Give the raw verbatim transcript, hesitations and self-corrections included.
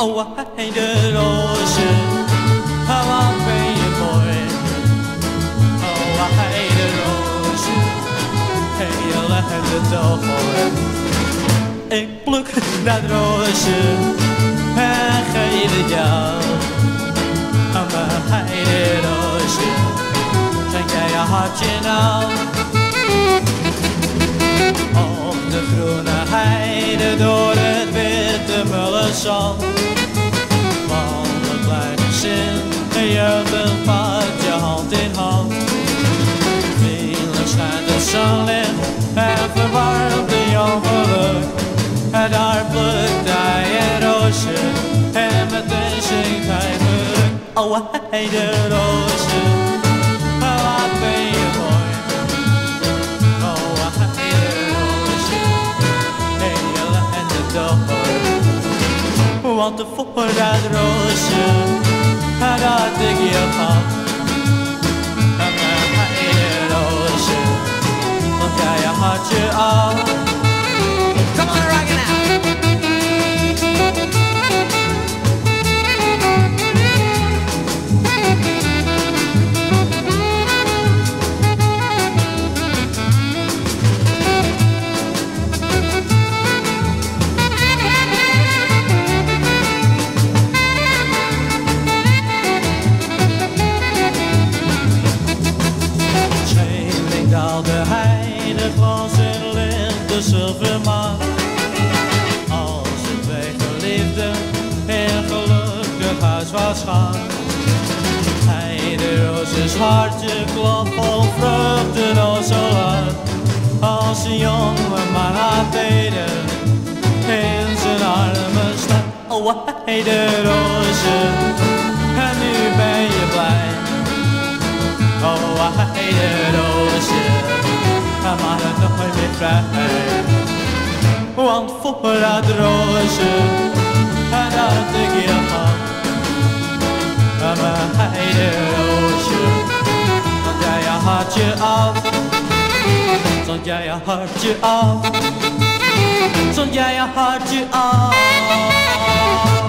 Oh, hij de roosje, wat ben je mooi. Oh, hij de roosje, heel erg de dag hoor. Ik pluk dat roosje en geef het jou. Maar hij de roosje, schenk jij je hartje nou. Op de groene heide door het witte mullenzand. Van een klein gezin, een jeugdig paard, je hand in hand. Vriendelijk schijnt het zonlicht en verwarmt de jouw geluk. En daar plukt hij een roosje en meteen zingt hij geluk. Oh, hij de roosje, wat ben je mooi. Oh, hij de roosje, heel en de dag. Want voor dat roosje, dat ik je gaf. En hij de roosje, want jij je hartje af. Come on, rock it out. Daalt de heide glans in licht de zilvermaan. Als de twee geliefden in gelukkig huiswaarts gaan. Heideroosjes hartje klopt vol vruchten al zo hard. Als een jonge man haar beden in zijn armen staat. Oh, heideroosje, en nu ben je blij. Oh, heideroosje, maar het nooit meer vrij. Want voor dat roosje, dat ik je had. Maar heideroosje, zond jij je hartje af. Zond jij je hartje af. Zond jij je hartje af.